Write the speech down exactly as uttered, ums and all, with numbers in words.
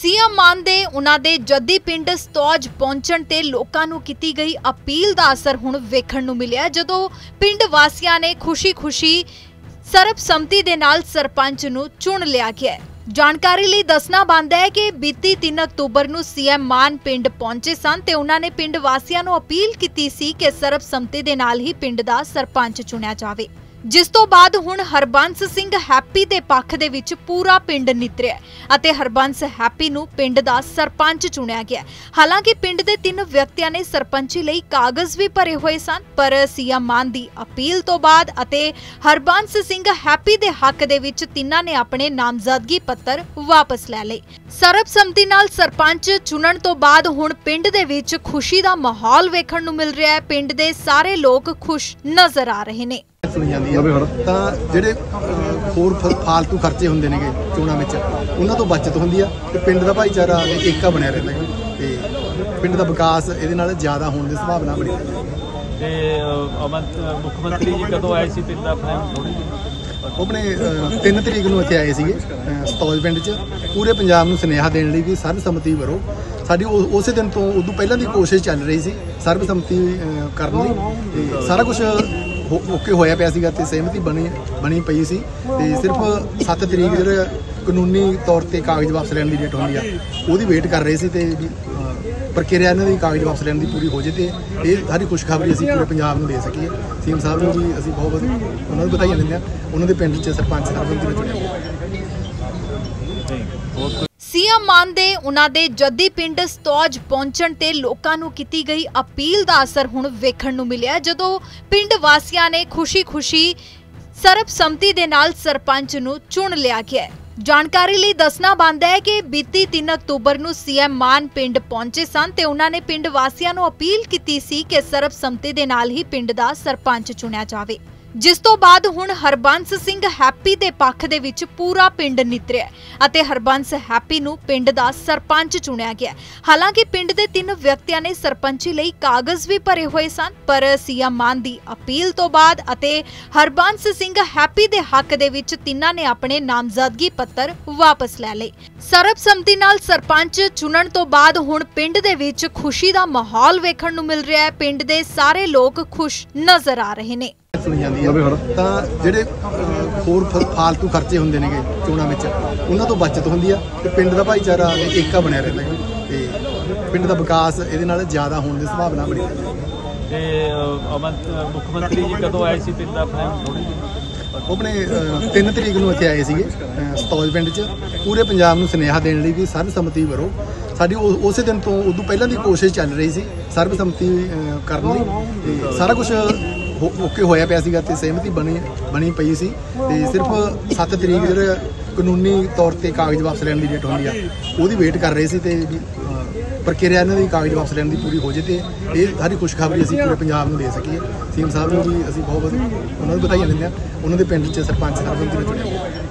CM मान दे उन्हां दे जद्दी पिंड सतौज पहुंचण ते लोकां नूं कीती गई अपील दा असर हुण वेखण नूं मिलिया जदों पिंड वासियां ने खुशी-खुशी सर्बसम्मति दे नाल सरपंच नूं चुण लिया गया है। जानकारी लई दसना बनदा है कि बीती तीन अक्तूबर नूं सीएम मान पिंड पहुंचे सन ते उन्हां ने पिंड वासियां नूं अपील कीती सी कि सर्बसम्मति दे नाल ही पिंड दा सरपंच चुणिया जावे, जिस तो बाद हुण हरबंस सिंह हैप्पी दे पक्ष दे विच पूरा पिंड नितरिया अते हरबंस हैप्पी नूं पिंड दा सरपंच चुणिया गया। हालांकि पिंड दे तीन व्यक्तियां ने सरपंची लई कागज भी भरे हुए सन, पर सीएम मान दी अपील तो बाद अते हरबंस सिंह हैप्पी दे हक दे विच तिन्हां ने अपने नामजदगी पत्र वापस लै लए। सर्बसम्मति नाल सरपंच चुणन तो बाद हुण पिंड दे विच खुशी दा माहौल वेखण नूं मिल रिहा है। पिंड दे सारे लोग खुश नजर आ रहे ने। सुनी जाती है तो ਜਿਹੜੇ ਹੋਰ फालतू खर्चे ਹੁੰਦੇ ਨੇਗੇ ਚੋਣਾਂ ਵਿੱਚ ਉਹਨਾਂ ਤੋਂ ਬਚਤ ਹੁੰਦੀ ਆ ਤੇ ਪਿੰਡ ਦਾ ਭਾਈਚਾਰਾ ਏਕਾ ਬਣਿਆ ਰਹਿੰਦਾ ਹੈ ਤੇ ਪਿੰਡ ਦਾ ਵਿਕਾਸ ਇਹਦੇ ਨਾਲ ਜ਼ਿਆਦਾ ਹੋਣ ਦੀ ਸੰਭਾਵਨਾ ਬਣੀ ਰਹਿੰਦੀ ਹੈ। ਤੇ ਮੁੱਖ ਮੰਤਰੀ ਜੀ ਕਦੋਂ ਆਏ ਸੀ ਪਿੰਡ ਆਪਣੇ ਆਪਣੇ ਤਿੰਨ ਤਰੀਕ ਨੂੰ ਇੱਥੇ ਆਏ ਸੀਗੇ ਸਤੌਜ ਪਿੰਡ 'ਚ ਪੂਰੇ ਪੰਜਾਬ ਨੂੰ ਸੁਨੇਹਾ ਦੇਣ ਲਈ ਕਿ ਸਰਬਸੰਮਤੀ ਕਰੋ। ਸਾਡੀ ਉਸੇ ਦਿਨ ਤੋਂ ਉਦੋਂ ਪਹਿਲਾਂ ਦੀ ਕੋਸ਼ਿਸ਼ ਚੱਲ ਰਹੀ ਸੀ ਸਰਬਸੰਮਤੀ ਕਰਨ ਲਈ ਤੇ ਸਾਰਾ ਕੁਝ ओके होया पिया सीगा ते सहमति बनी बनी पई सी ते सिर्फ सत्त तरीक जो कानूनी तौर पर कागज वापस लैन की डेट होंगी आ वो वेट कर रहे थे प्रक्रिया इन्हों की कागज वापस लैन की पूरी हो जाए तो ये सारी खुशखबरी असीं पूरे पंजाब में दे सकीए। सीएम साहब ने भी असीं बहुत उन्होंने बधाई देंगे उन्होंने पिंड च सरपंच सर्बसम्मति चुनिया। सीएम मान दे उन्हां दे जद्दी पिंड सतौज पहुंचण ते लोकां नूं कीती गई अपील दा असर हुण वेखण नूं मिलिया जदों पिंड वासियां ने खुशी-खुशी सर्बसम्मति दे नाल सरपंच नूं चुण लिया गया है। जानकारी लई दसना बनदा है कि बीती तीन अक्तूबर नूं सीएम मान पिंड पहुंचे सन ते उन्हां ने पिंड वासियां नूं अपील कीती सी कि सर्बसम्मति दे नाल ही पिंड दा सरपंच चुणिया जावे, जिस तो बाद हुण हरबंस सिंह हैप्पी दे पक्ष दे विच पूरा पिंड नितरिया अते हरबंस हैप्पी नूं पिंड दा सरपंच चुणिया गया। हालांकि पिंड दे तीन व्यक्तियां ने सरपंची लई कागज भी भरे हुए सन, पर सीएम मान दी अपील तो बाद अते हरबंस सिंह हैप्पी दे हक दे विच तिन्हां ने अपने नामजदगी पत्र वापस लै लए। सर्बसम्मति नाल सरपंच चुणन तो बाद हुण पिंड दे विच खुशी दा माहौल वेखण नूं मिल रिहा है। पिंड दे सारे लोग खुश नजर आ रहे ने। सुनी जाती है तो ਜਿਹੜੇ ਹੋਰ फालतू खर्चे ਹੁੰਦੇ ਨੇਗੇ ਚੋਣਾਂ ਵਿੱਚ ਉਹਨਾਂ ਤੋਂ ਬਚਤ ਹੁੰਦੀ ਆ ਤੇ ਪਿੰਡ ਦਾ ਭਾਈਚਾਰਾ ਏਕਾ ਬਣਿਆ ਰਹਿੰਦਾ ਹੈ ਤੇ ਪਿੰਡ ਦਾ ਵਿਕਾਸ ਇਹਦੇ ਨਾਲ ਜ਼ਿਆਦਾ ਹੋਣ ਦੀ ਸੰਭਾਵਨਾ ਬਣੀ ਰਹਿੰਦੀ ਹੈ। ਤੇ ਮੁੱਖ ਮੰਤਰੀ ਜੀ ਕਦੋਂ ਆਏ ਸੀ ਪਿੰਡ ਆਪਣੇ ਆਪਣੇ ਤਿੰਨ ਤਰੀਕ ਨੂੰ ਇੱਥੇ ਆਏ ਸੀਗੇ ਸਤੌਜ ਪਿੰਡ 'ਚ ਪੂਰੇ ਪੰਜਾਬ ਨੂੰ ਸੁਨੇਹਾ ਦੇਣ ਲਈ ਕਿ ਸਰਬਸੰਮਤੀ ਕਰੋ। ਸਾਡੀ ਉਸੇ ਦਿਨ ਤੋਂ ਉਦੋਂ ਪਹਿਲਾਂ ਦੀ ਕੋਸ਼ਿਸ਼ ਚੱਲ ਰਹੀ ਸੀ ਸਰਬਸੰਮਤੀ ਕਰਨ ਲਈ ਤੇ ਸਾਰਾ ਕੁਝ ओके होया पिया सीगा ते सहमति बनी बनी पई सी ते सिर्फ सत्त तरीक जो कानूनी तौर पर कागज वापस लैन की डेट होंगी आ वो वेट कर रहे थे प्रक्रिया इन्हों की कागज वापस लैन की पूरी हो जाए तो ये सारी खुशखबरी असीं पूरे पंजाब में दे सकीए। सीएम साहब ने भी असीं बहुत उन्होंने बधाई देंगे उन्होंने पिंड च सरपंच सर्बसम्मति चुनिया।